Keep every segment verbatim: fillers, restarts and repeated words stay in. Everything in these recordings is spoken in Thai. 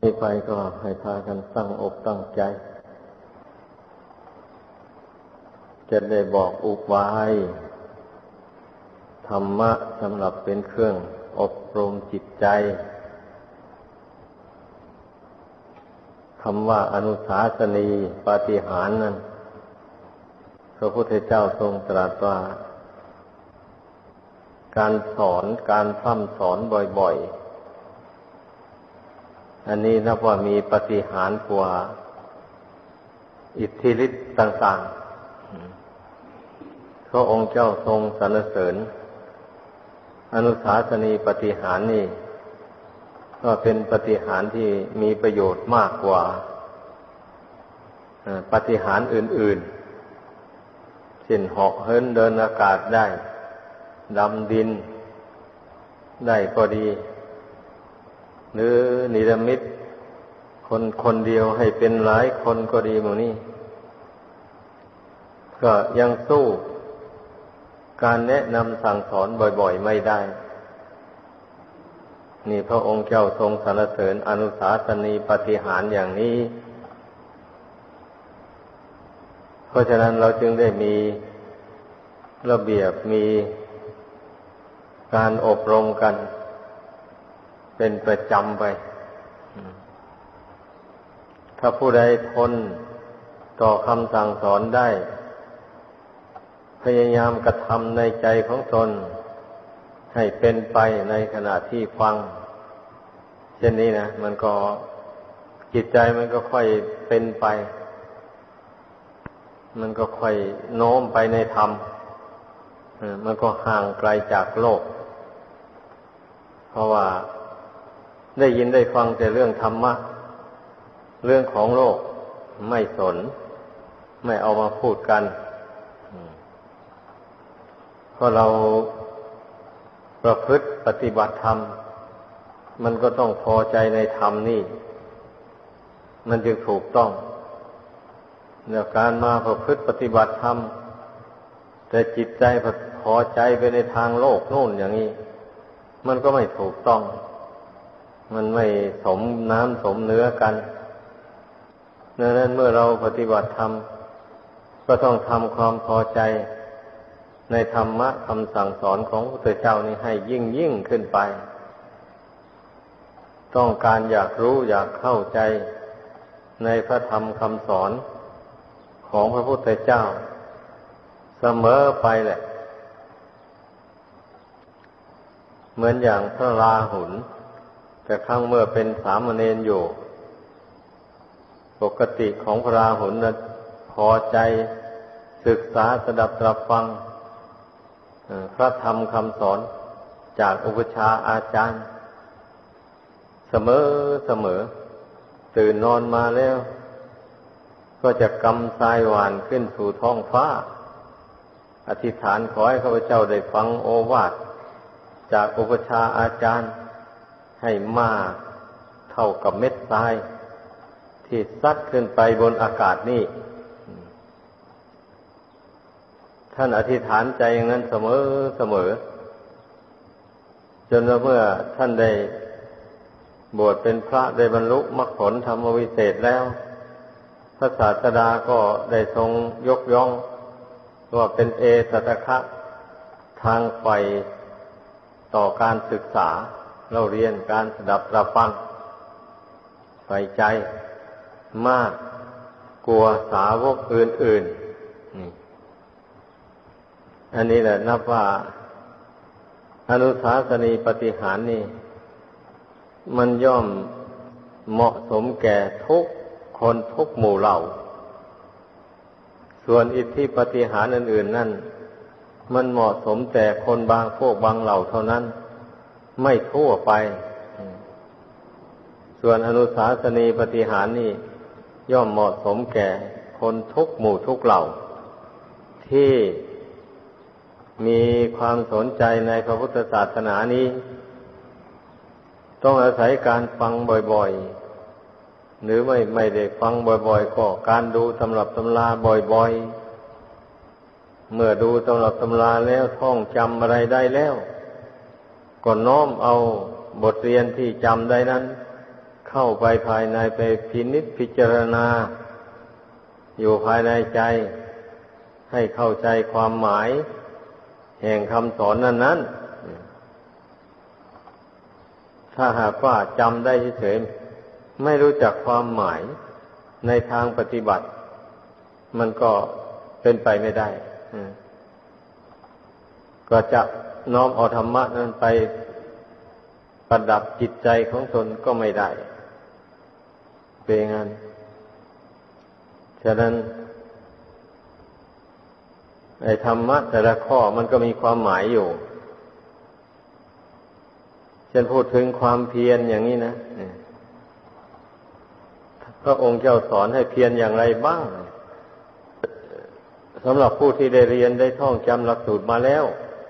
นี้ไปก็ให้พากันตั้งอกตั้งใจจะได้บอกอุบายธรรมะสำหรับเป็นเครื่องอบรมจิตใจคำว่าอนุสาสนีปาฏิหาริย์นั้นพระพุทธเจ้าทรงตรัสว่าการสอนการพร่ำสอนบ่อยๆอันนี้นับว่ามีปาฏิหาริย์กว่าอิทธิฤทธิ์ต่างๆพระองค์เจ้าทรงสรรเสริญอนุสาสนีปาฏิหาริย์นี่ก็เป็นปาฏิหาริย์ที่มีประโยชน์มากกว่าปาฏิหาริย์อื่นๆเช่นเหาะเหินเดินอากาศได้ดำดินได้ก็ดีหรือนิรมิตคนคนเดียวให้เป็นหลายคนก็ดีหมู่นี้ก็ยังสู้การแนะนำสั่งสอนบ่อยๆไม่ได้นี่พระองค์เจ้าทรงสรรเสริญอนุสาสนีปาฏิหาริย์อย่างนี้เพราะฉะนั้นเราจึงได้มีระเบียบมีการอบรมกันเป็นประจำไปถ้าผู้ใดทนต่อคำสั่งสอนได้พยายามกระทำในใจของตนให้เป็นไปในขณะที่ฟังเช่นนี้นะมันก็จิตใจมันก็ค่อยเป็นไปมันก็ค่อยโน้มไปในธรรมมันก็ห่างไกลจากโลกเพราะว่าได้ยินได้ฟังแต่เรื่องธรรมะเรื่องของโลกไม่สนไม่เอามาพูดกันเพราะเราประพฤติปฏิบัติธรรมมันก็ต้องพอใจในธรรมนี่มันจึงถูกต้องแล้วการมาประพฤติปฏิบัติธรรมแต่จิตใจพอใจไปในทางโลกโน่นอย่างนี้มันก็ไม่ถูกต้องมันไม่สมน้ำสมเนื้อกันดังนั้นเมื่อเราปฏิบัติธรรมก็ต้องทำความพอใจในธรรมะคำสั่งสอนของพระพุทธเจ้านี้ให้ยิ่งยิ่งขึ้นไปต้องการอยากรู้อยากเข้าใจในพระธรรมคำสอนของพระพุทธเจ้าเสมอไปแหละเหมือนอย่างพระราหุลแต่ครั้งเมื่อเป็นสามเณรอยู่ปกติของพระราหุลนั้นพอใจศึกษาสดับตรับฟังพระธรรมคำสอนจากอุปชฌาย์อาจารย์เสมอเสมอตื่นนอนมาแล้วก็จะกำทรายหวานขึ้นสู่ท้องฟ้าอธิษฐานขอให้ข้าพเจ้าได้ฟังโอวาทจากอุปชฌาย์อาจารย์ให้มากเท่ากับเม็ดทรายที่ซัดขึ้นไปบนอากาศนี่ท่านอธิษฐานใจอย่างนั้นเสมอเสมอจนเมื่อท่านได้บวชเป็นพระได้บรรลุมรรคผลธรรมวิเศษแล้วพระศาสดาก็ได้ทรงยกย่องว่าเป็นเอตตะคะทางไฟต่อการศึกษาเราเรียนการสดับตรับฟังใฝ่ใจมากกลัวสาวกอื่นๆอันนี้แหละนับว่าอนุสาสนีปาฏิหาริย์นี่มันย่อมเหมาะสมแก่ทุกคนทุกหมู่เหล่าส่วนอิทธิปาฏิหาริย์อื่นๆนั่นมันเหมาะสมแต่คนบางพวกบางเหล่าเท่านั้นไม่ทั่วไปส่วนอนุสาสนีปาฏิหาริย์นี่ย่อมเหมาะสมแก่คนทุกหมู่ทุกเหล่าที่มีความสนใจในพระพุทธศาสนานี้ต้องอาศัยการฟังบ่อยๆหรือไม่ไม่ได้ฟังบ่อยๆก็การดูตำรับตำราบ่อยๆเมื่อดูตำรับตำราแล้วท่องจำอะไรได้แล้วก็น้อมเอาบทเรียนที่จำได้นั้น เเข้าไปภายในไปพินิจพิจารณาอยู่ภายในใจให้เข้าใจความหมายแห่งคำสอนนั้นๆถ้าหากว่าจำได้เฉยๆไม่รู้จักความหมายในทางปฏิบัติมันก็เป็นไปไม่ได้ก็จะน้อมเอาธรรมะนั้นไปประดับจิตใจของตนก็ไม่ได้เป็นงั้นฉะนั้นไอ้ธรรมะแต่ละข้อมันก็มีความหมายอยู่เช่นพูดถึงความเพียรอย่างนี้นะพระองค์เจ้าสอนให้เพียรอย่างไรบ้างสำหรับผู้ที่ได้เรียนได้ท่องจำหลักสูตรมาแล้ว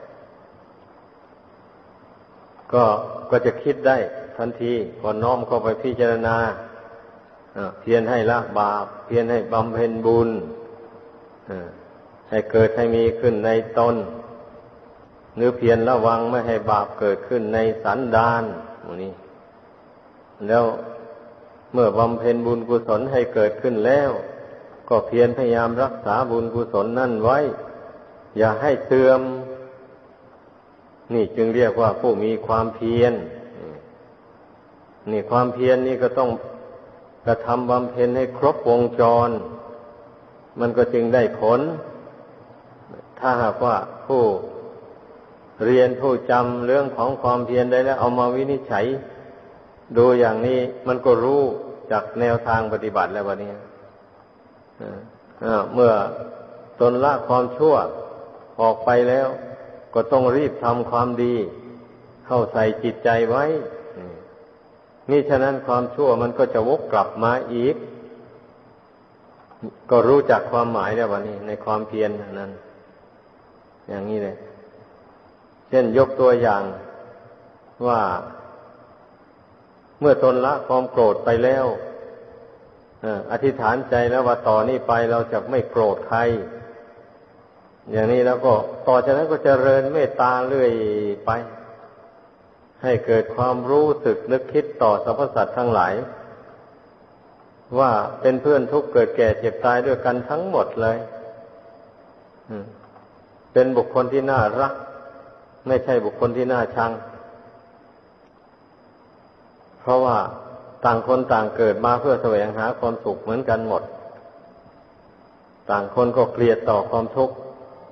ก็ก็จะคิดได้ทันทีก่อนน้อมเข้าไปพิจารณาเพียรให้ละบาปเพียรให้บำเพ็ญบุญให้เกิดให้มีขึ้นในตนหรือเพียรระวังไม่ให้บาปเกิดขึ้นในสันดานนี่แล้วเมื่อบำเพ็ญบุญกุศลให้เกิดขึ้นแล้วก็เพียรพยายามรักษาบุญกุศลนั่นไว้อย่าให้เสื่อมนี่จึงเรียกว่าผู้มีความเพียรนี่ความเพียรนี่ก็ต้องกระทำบำเพ็ญให้ครบวงจรมันก็จึงได้ผลถ้าหากว่าผู้เรียนผู้จำเรื่องของความเพียรได้แล้วเอามาวินิจฉัยดูอย่างนี้มันก็รู้จากแนวทางปฏิบัติแล้ววันนี้เมื่อตนละความชั่วออกไปแล้วก็ต้องรีบทำความดีเข้าใส่จิตใจไว้นี่ฉะนั้นความชั่วมันก็จะวกกลับมาอีกก็รู้จักความหมายแล้ววันนี้ในความเพียรนั้นอย่างนี้เลยเช่นยกตัวอย่างว่าเมื่อตนละความโกรธไปแล้วอธิษฐานใจแล้วว่าต่อนนี้ไปเราจะไม่โกรธใครอย่างนี้แล้วก็ต่อจากนั้นก็เจริญเมตตาเรื่อยไปให้เกิดความรู้สึกนึกคิดต่อสรรพสัตว์ทั้งหลายว่าเป็นเพื่อนทุกข์เกิดแก่เจ็บตายด้วยกันทั้งหมดเลยเป็นบุคคลที่น่ารักไม่ใช่บุคคลที่น่าชังเพราะว่าต่างคนต่างเกิดมาเพื่อแสวงหาความสุขเหมือนกันหมดต่างคนก็เกลียดต่อความทุกข์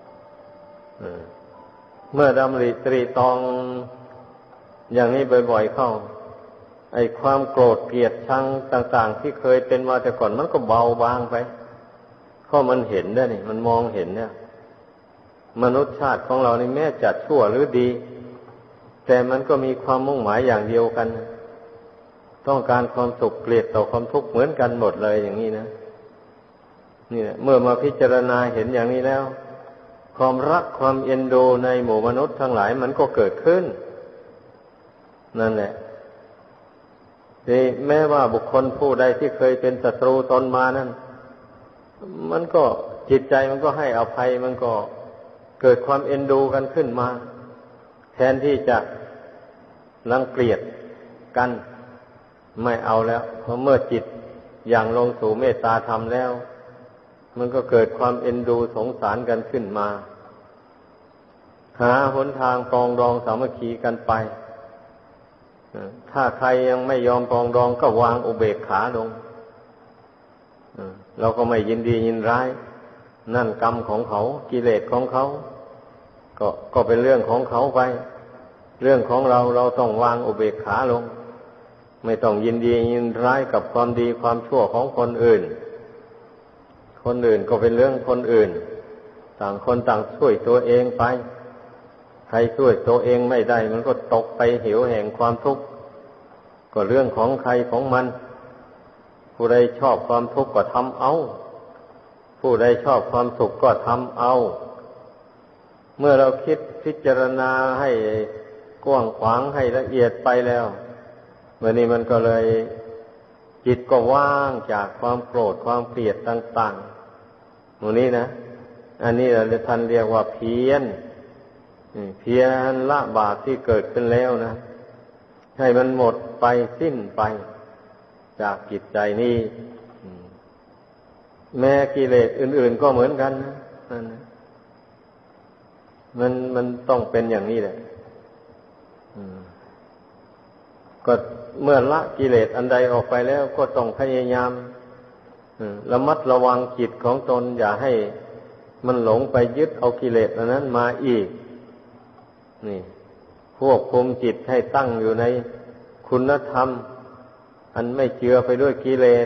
เมื่อดำริตรีตองอย่างนี้บ่อยๆเข้าไอ้ความโกรธเกลียดชังต่างๆที่เคยเป็นมาแต่ก่อนมันก็เบาบางไปเพราะมันเห็นได้นี่มันมองเห็นเนี่ยมนุษย์ชาติของเรานี่แม้จะชั่วหรือดีแต่มันก็มีความมุ่งหมายอย่างเดียวกันต้องการความสุขเกลียดต่อความทุกข์เหมือนกันหมดเลยอย่างนี้นะนี่แหละเมื่อมาพิจารณาเห็นอย่างนี้แล้วความรักความเอ็นดูในหมู่มนุษย์ทั้งหลายมันก็เกิดขึ้นนั่นแหละนี่แม้ว่าบุคคลผู้ใดที่เคยเป็นศัตรูตนมานั้นมันก็จิตใจมันก็ให้อภัยมันก็เกิดความเอ็นดูกันขึ้นมาแทนที่จะรังเกียจกันไม่เอาแล้วเพราะเมื่อจิตอย่างลงสู่เมตตาธรรมแล้วมันก็เกิดความเอ็นดูสงสารกันขึ้นมาหาหนทางปรองดองสามัคคีกันไปถ้าใครยังไม่ยอมปรองดองก็วางอุเบกขาลงเราก็ไม่ยินดียินร้ายนั่นกรรมของเขากิเลสของเขาก็ก็เป็นเรื่องของเขาไปเรื่องของเราเราต้องวางอุเบกขาลงไม่ต้องยินดียินร้ายกับความดีความชั่วของคนอื่นคนอื่นก็เป็นเรื่องคนอื่นต่างคนต่างช่วยตัวเองไปใครช่วยตัวเองไม่ได้มันก็ตกไปเหวแห่งความทุกข์ก็เรื่องของใครของมันผู้ใดชอบความทุกข์ก็ทำเอาผู้ใดชอบความสุขก็ทำเอาเมื่อเราคิดพิจารณาให้กว้างขวางให้ละเอียดไปแล้ววันนี้มันก็เลยจิตก็ว่างจากความโกรธความเกลียดต่างๆหมู่นี้นะอันนี้เราท่านเรียกว่าเพียรเพียรละบาปที่เกิดขึ้นแล้วนะให้มันหมดไปสิ้นไปจากจิตใจนี้แม้กิเลสอื่นๆก็เหมือนกันนะนั่นนะมันมันต้องเป็นอย่างนี้แหละก็เมื่อละกิเลสอันใดออกไปแล้วก็ต้องพยายามระมัดระวังจิตของตนอย่าให้มันหลงไปยึดเอากิเลสอันนั้นมาอีกนี่ควบคุมจิตให้ตั้งอยู่ในคุณธรรมอันไม่เจือไปด้วยกิเลส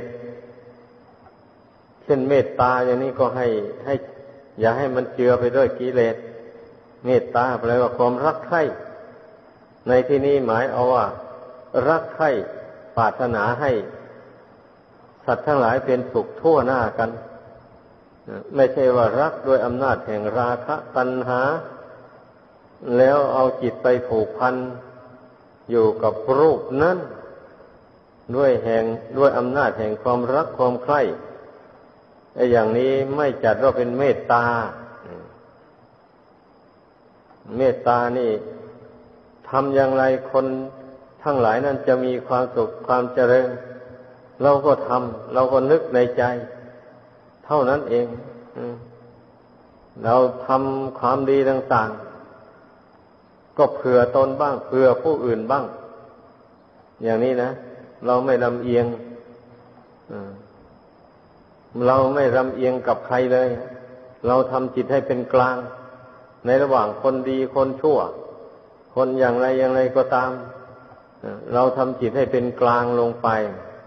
เช่นเมตตาอย่างนี้ก็ให้ให้อย่าให้มันเจือไปด้วยกิเลสเมตตาแปลว่าความรักใคร่ในที่นี้หมายเอาว่ารักใคร่ปรารถนาให้สัตว์ทั้งหลายเป็นสุขทั่วหน้ากันไม่ใช่ว่ารักด้วยอำนาจแห่งราคะตัณหาแล้วเอาจิตไปผูกพันอยู่กับรูปนั้นด้วยแห่งด้วยอำนาจแห่งความรักความใคร่ไอ้อย่างนี้ไม่จัดว่าเป็นเมตตาเมตตานี่ทำอย่างไรคนทั้งหลายนั้นจะมีความสุขความเจริญเราก็ทำเราก็นึกในใจเท่านั้นเองเราทำความดีต่างๆก็เผื่อตนบ้างเผื่อผู้อื่นบ้างอย่างนี้นะเราไม่ลำเอียงเราไม่ลำเอียงกับใครเลยเราทำจิตให้เป็นกลางในระหว่างคนดีคนชั่วคนอย่างไรอย่างไรก็ตามเราทำจิตให้เป็นกลางลงไป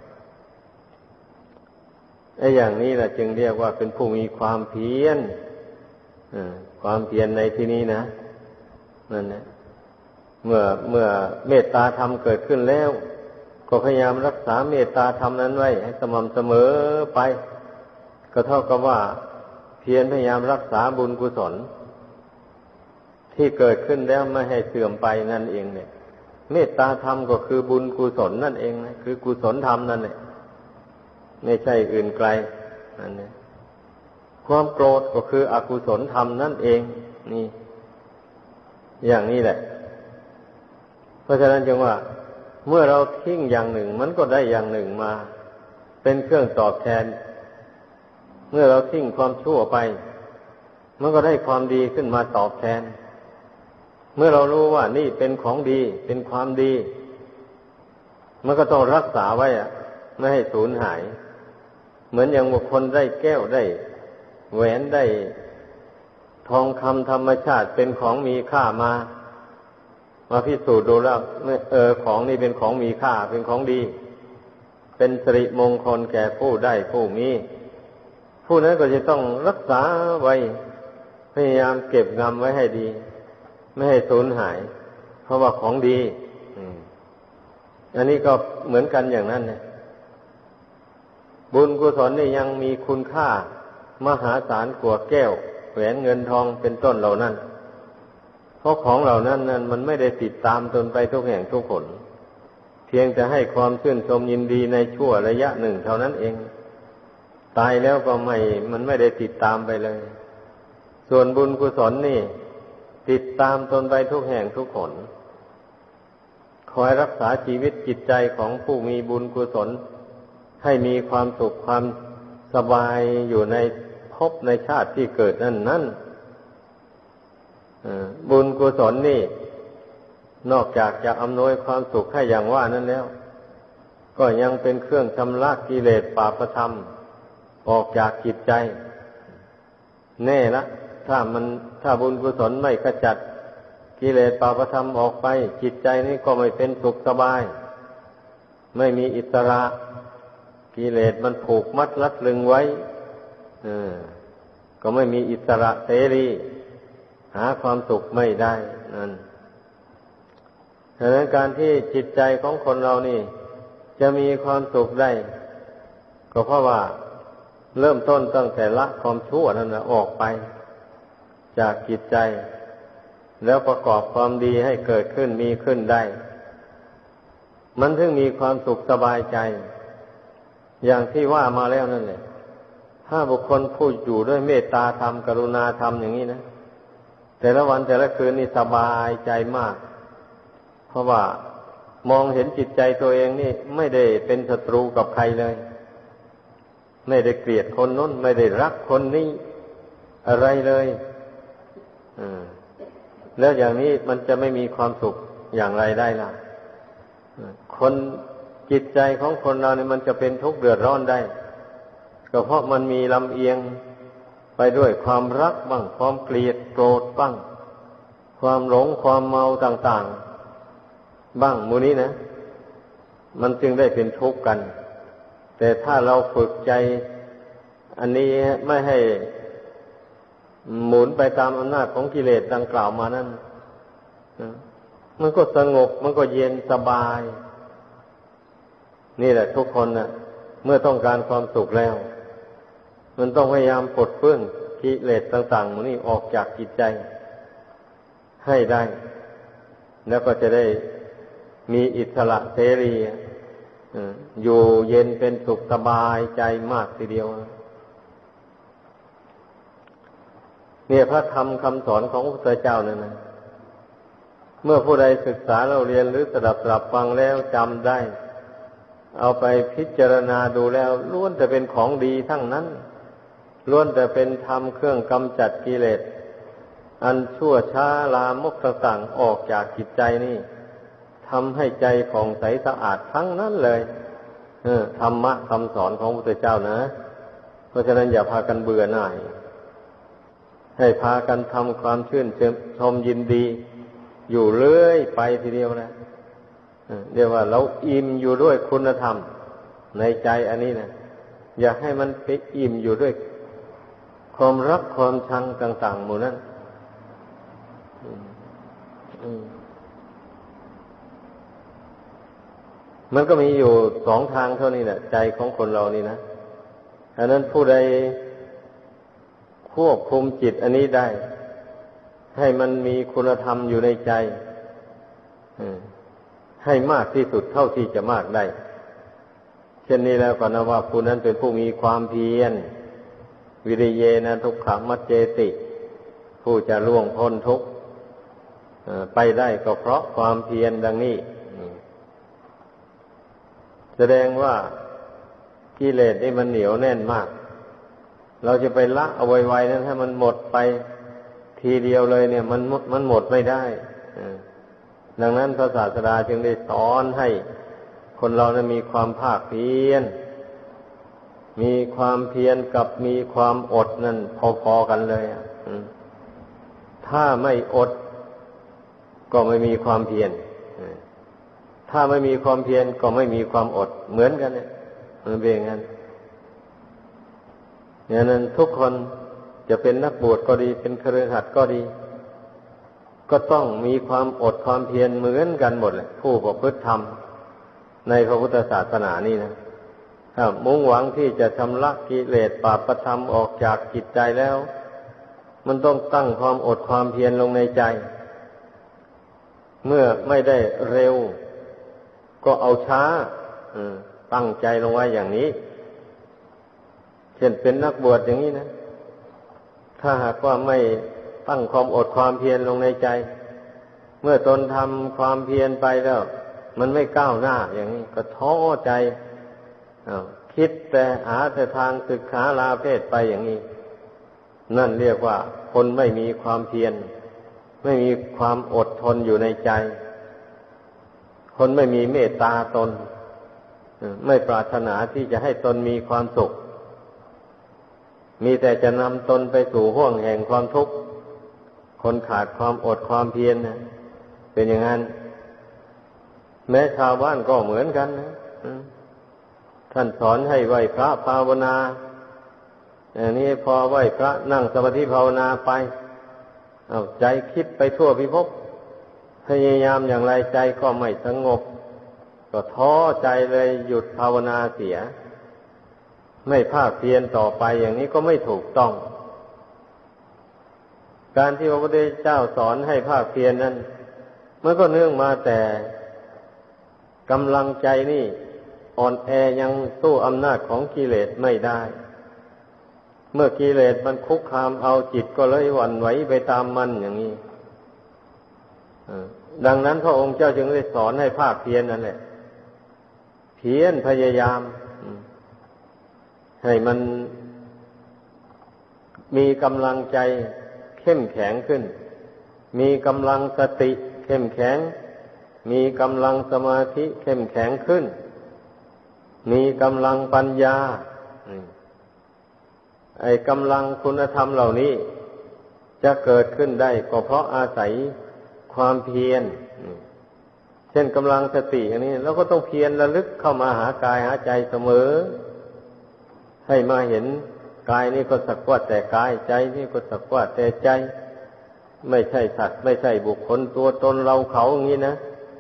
ไอ้อย่างนี้แหละจึงเรียกว่าเป็นผู้มีความเพียรความเพียรในที่นี้นะนั่นแหละเมื่อเมื่อเมตตาธรรมเกิดขึ้นแล้วก็พยายามรักษาเมตตาธรรมนั้นไว้ให้สม่ำเสมอไปก็เท่ากับว่าเพียรพยายามรักษาบุญกุศลที่เกิดขึ้นแล้วไม่ให้เสื่อมไปนั่นเองเนี่ยเมตตาธรรมก็คือบุญกุศลนั่นเองนะคือกุศลธรรมนั่นแหละไม่ใช่อื่นไกลนั่นเนี่ยความโกรธก็คืออกุศลธรรมนั่นเองนี่อย่างนี้แหละเพราะฉะนั้นจึงว่าเมื่อเราทิ้งอย่างหนึ่งมันก็ได้อย่างหนึ่งมาเป็นเครื่องตอบแทนเมื่อเราทิ้งความชั่วไปมันก็ได้ความดีขึ้นมาตอบแทนเมื่อเรารู้ว่านี่เป็นของดีเป็นความดีมันก็ต้องรักษาไว้อะไม่ให้สูญหายเหมือนอย่างบุคคลได้แก้วได้แหวนได้ทองคำธรรมชาติเป็นของมีค่ามามาพิสูจน์ดูแล้วเออของนี่เป็นของมีค่าเป็นของดีเป็นสิริมงคลแก่ผู้ได้ผู้มีผู้นั้นก็จะต้องรักษาไว้พยายามเก็บงำไว้ให้ดีไม่ให้สูญหายเพราะว่าของดีอันนี้ก็เหมือนกันอย่างนั้นเนี่ยบุญกุศลนี่ยังมีคุณค่ามหาศาลกว่าแก้วแหวนเงินทองเป็นต้นเหล่านั้นเพราะของเหล่านั้นนั้นมันไม่ได้ติดตามตนไปทุกแห่งทุกคนเพียงแต่ให้ความชื่นชมยินดีในชั่วระยะหนึ่งเท่านั้นเองตายแล้วก็ไม่มันไม่ได้ติดตามไปเลยส่วนบุญกุศลนี่ติดตามตนไปทุกแห่งทุกคนคอยรักษาชีวิตจิตใจของผู้มีบุญกุศลให้มีความสุขความสบายอยู่ในภพในชาติที่เกิดนั่นนั่นบุญกุศลนี่นอกจากจะอำนวยความสุขให้อย่างว่านั้นแล้วก็ยังเป็นเครื่องชำระกิเลสปาปธรรมออกจากจิตใจแน่ละถ้ามันถ้าบุญกุศลไม่ขจัดกิเลสปาปธรรมออกไปจิตใจนี้ก็ไม่เป็นสุขสบายไม่มีอิสระกิเลสมันผูกมัดรัดรึงไว้เออก็ไม่มีอิสระเสรีหาความสุขไม่ได้นั่นฉะนั้นการที่จิตใจของคนเรานี่จะมีความสุขได้ก็เพราะว่าเริ่มต้นตั้งแต่ละความชั่วนั่นนะออกไปจากจิตใจแล้วประกอบความดีให้เกิดขึ้นมีขึ้นได้มันถึงมีความสุขสบายใจอย่างที่ว่ามาแล้วนั่นแหละถ้าบุคคลผู้อยู่ด้วยเมตตาธรรมกรุณาธรรมอย่างนี้นะแต่ละวันแต่ละคืนนี่สบายใจมากเพราะว่ามองเห็นจิตใจตัวเองนี่ไม่ได้เป็นศัตรูกับใครเลยไม่ได้เกลียดคนนู้นไม่ได้รักคนนี้อะไรเลยแล้วอย่างนี้มันจะไม่มีความสุขอย่างไรได้ล่ะคนจิตใจของคนเราเนี่ยมันจะเป็นทุกข์เดือดร้อนได้ก็เพราะมันมีลำเอียงไปด้วยความรักบ้างความเกลียดโกรธบ้างความหลงความเมาต่างๆบ้างมูนี้นะมันจึงได้เป็นทุกข์กันแต่ถ้าเราฝึกใจอันนี้ไม่ให้หมุนไปตามอำนาจของกิเลสดังกล่าวมานั้นมันก็สงบมันก็เย็นสบายนี่แหละทุกคนนะเมื่อต้องการความสุขแล้วมันต้องพยายามปลดเปลื้องกิเลสต่างๆหมดนี้ออกจากจิตใจให้ได้แล้วก็จะได้มีอิสระเสรีอยู่เย็นเป็นสุขสบายใจมากทีเดียวเนี่ยพระธรรมคำสอนของพระพุทธเจ้านั่นนะเมื่อผู้ใดศึกษาเราเรียนหรือสดับตรับฟังแล้วจำได้เอาไปพิจารณาดูแล้วล้วนแต่เป็นของดีทั้งนั้นล้วนแต่เป็นธรรมเครื่องกำจัดกิเลสอันชั่วช้าลามกต่างๆออกจากจิตใจนี่ทำให้ใจผ่องใสสะอาดทั้งนั้นเลยเออธรรมะคำสอนของพระพุทธเจ้านะเพราะฉะนั้นอย่าพากันเบื่อหน่ายให้พากันทำความชื่นชมยินดีอยู่เรื่อยไปทีเดียวนะเรียกว่าเราอิ่มอยู่ด้วยคุณธรรมในใจอันนี้นะอย่าให้มันไปอิ่มอยู่ด้วยความรักความชังต่างๆหมู่นั้นมันก็มีอยู่สองทางเท่านี้แหละใจของคนเรานี่นะฉะนั้นผู้ใดควบคุมจิตอันนี้ได้ให้มันมีคุณธรรมอยู่ในใจให้มากที่สุดเท่าที่จะมากได้เช่นนี้แล้วก็นะว่าผู้นั้นเป็นผู้มีความเพียรวิริเยนะทุกขมัจเจติผู้จะล่วงพ้นทุกข์ไปได้ก็เพราะความเพียรดังนี้แสดงว่ากิเลสนี่มันเหนียวแน่นมากเราจะไปละเอาไว้ๆนั้นให้มันหมดไปทีเดียวเลยเนี่ยมันมันหมดไม่ได้ดังนั้นพระศาสดาจึงได้สอนให้คนเรานั้นมีความภาคเพียรมีความเพียรกับมีความอดนั่นพอๆกันเลยถ้าไม่อดก็ไม่มีความเพียรถ้าไม่มีความเพียรก็ไม่มีความอดเหมือนกันเนี่ยมันเป็นอย่างนั้นอย่างนั้นทุกคนจะเป็นนักบวชก็ดีเป็นคฤหัสถ์ก็ดีก็ต้องมีความอดความเพียรเหมือนกันหมดเลยผู้ประพฤติธรรมในพระพุทธศาสนานี่นะถ้ามุ่งหวังที่จะชำระกิเลสบาปธรรมออกจากจิตใจแล้วมันต้องตั้งความอดความเพียรลงในใจเมื่อไม่ได้เร็วก็เอาช้าตั้งใจลงไว้อย่างนี้เช่นเป็นนักบวชอย่างนี้นะถ้าหากว่าไม่ตั้งความอดความเพียรลงในใจเมื่อตนทำความเพียรไปแล้วมันไม่ก้าวหน้าอย่างนี้ก็ท้อใจคิดแต่หาแต่ทางศึกษาลาเพศไปอย่างนี้นั่นเรียกว่าคนไม่มีความเพียรไม่มีความอดทนอยู่ในใจคนไม่มีเมตตาตนไม่ปรารถนาที่จะให้ตนมีความสุขมีแต่จะนำตนไปสู่ห้วงแห่งความทุกข์คนขาดความอดความเพียรนะเป็นอย่างนั้นแม้ชาวบ้านก็เหมือนกันนะท่านสอนให้ไหว้พระภาวนาอันนี้พอไหว้พระนั่งสมาธิภาวนาไปเอาใจคิดไปทั่วพิภพพยายามอย่างไรใจก็ไม่สงบก็ท้อใจเลยหยุดภาวนาเสียไม่ภาคเพียรต่อไปอย่างนี้ก็ไม่ถูกต้องการที่พระพุทธเจ้าสอนให้ภาคเพียรนั้นมันก็เนื่องมาแต่กำลังใจนี่อ่อนแอยังสู้อำนาจของกิเลสไม่ได้เมื่อกิเลสมันคุกคามเอาจิตก็เลยหวั่นไหวไปตามมันอย่างนี้ดังนั้นพระองค์เจ้าจึงได้สอนให้ภาคเพียรนั่นแหละเพียรพยายามให้มันมีกำลังใจเข้มแข็งขึ้นมีกำลังสติเข้มแข็งมีกำลังสมาธิเข้มแข็งขึ้นมีกำลังปัญญาไอ้กำลังคุณธรรมเหล่านี้จะเกิดขึ้นได้ก็เพราะอาศัยความเพียรเช่นกำลังสติอันนี้เราก็ต้องเพียรระลึกเข้ามาหากายหาใจเสมอให้มาเห็นกายนี่ก็สักว่าแต่กายใจนี่ก็สักว่าแต่ใจไม่ใช่สัตว์ไม่ใช่บุคคลตัวตนเราเขาอย่างนี้นะ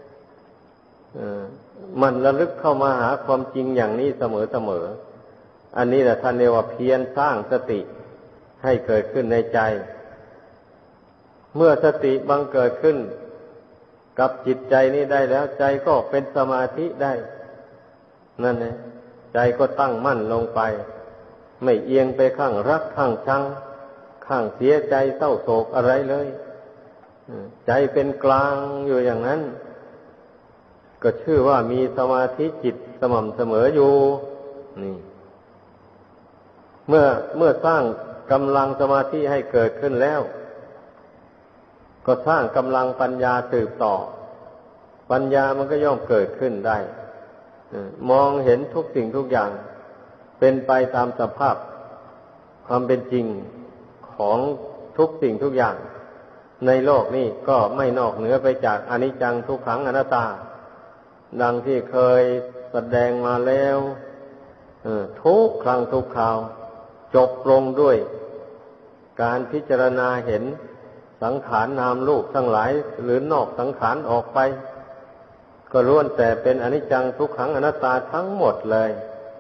มันระลึกเข้ามาหาความจริงอย่างนี้เสมอเสมออันนี้แหละท่านเรียกว่าเพียรสร้างสติให้เกิดขึ้นในใจเมื่อสติบังเกิดขึ้นกับจิตใจนี้ได้แล้วใจก็เป็นสมาธิได้นั่นเองใจก็ตั้งมั่นลงไปไม่เอียงไปข้างรักข้างชังข้างเสียใจเศร้าโศกอะไรเลยใจเป็นกลางอยู่อย่างนั้นก็ชื่อว่ามีสมาธิจิตสม่ำเสมออยู่นี่เมื่อเมื่อสร้างกำลังสมาธิให้เกิดขึ้นแล้วก็สร้างกำลังปัญญาสืบต่อปัญญามันก็ย่อมเกิดขึ้นได้มองเห็นทุกสิ่งทุกอย่างเป็นไปตามสภาพความเป็นจริงของทุกสิ่งทุกอย่างในโลกนี้ก็ไม่นอกเหนือไปจากอนิจจังทุกขังอนัตตาดังที่เคยแสดงมาแล้วทุกครั้งทุกคราวจบลงด้วยการพิจารณาเห็นสังขารนามรูปทั้งหลายหรือนอกสังขารออกไปก็ล้วนแต่เป็นอนิจจังทุกขังอนัตตาทั้งหมดเลย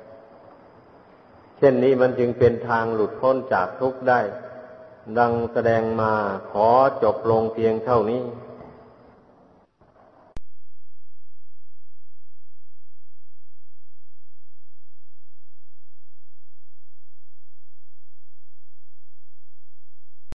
เช่นนี้มันจึงเป็นทางหลุดพ้นจากทุกข์ได้ดังแสดงมาขอจบลงเพียงเท่านี้